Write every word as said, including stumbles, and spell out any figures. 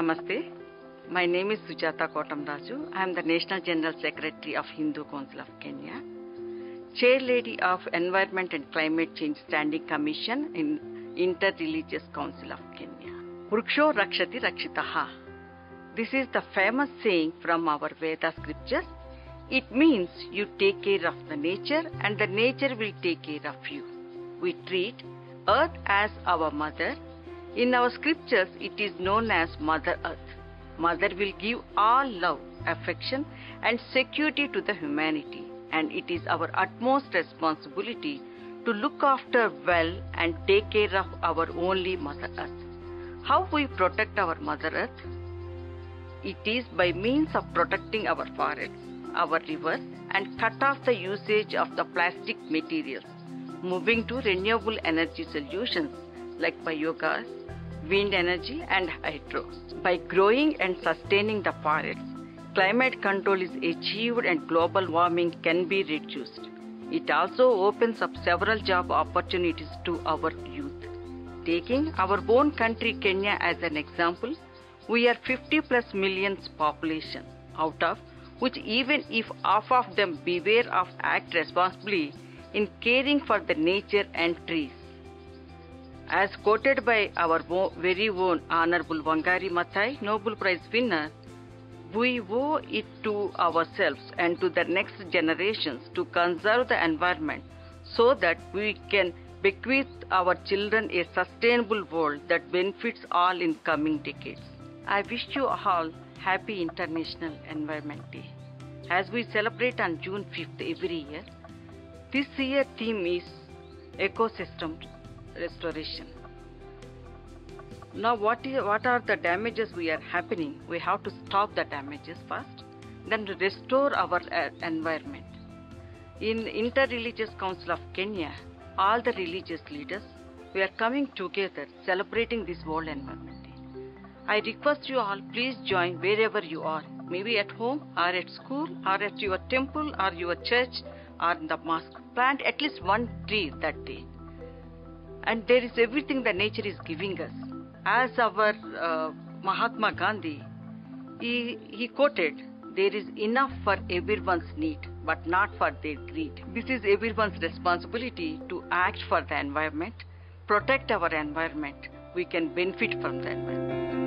Namaste. My name is Sujata Kotamraju. I am the National General Secretary of Hindu Council of Kenya, Chair Lady of Environment and Climate Change Standing Commission in Inter-Religious Council of Kenya. Vriksho Rakshati Rakshitaha. This is the famous saying from our Veda scriptures. It means you take care of the nature and the nature will take care of you. We treat earth as our mother. In our scriptures, it is known as Mother Earth. Mother will give all love, affection and security to the humanity, and it is our utmost responsibility to look after well and take care of our only Mother Earth. How we protect our Mother Earth? It is by means of protecting our forests, our rivers, and cut off the usage of the plastic materials, moving to renewable energy solutions like biogas, wind energy and hydro. By growing and sustaining the forests, climate control is achieved and global warming can be reduced. It also opens up several job opportunities to our youth. Taking our own country Kenya as an example, we are fifty plus millions population, out of which even if half of them beware of act responsibly in caring for the nature and trees. As quoted by our very own Honorable Wangari Maathai, Nobel Prize winner, we owe it to ourselves and to the next generations to conserve the environment so that we can bequeath our children a sustainable world that benefits all in coming decades. I wish you all happy International Environment Day. As we celebrate on June fifth every year, this year theme is ecosystem restoration. Now what is what are the damages we are happening? We have to stop the damages first, then restore our uh, environment. In Inter-Religious Council of Kenya, all the religious leaders, we are coming together celebrating this World Environment Day. I request you all, please join wherever you are, maybe at home or at school or at your temple or your church or in the mosque. Plant at least one tree that day. And there is everything the nature is giving us. As our uh, Mahatma Gandhi, he, he quoted, there is enough for everyone's need, but not for their greed. This is everyone's responsibility to act for the environment, protect our environment. We can benefit from the environment.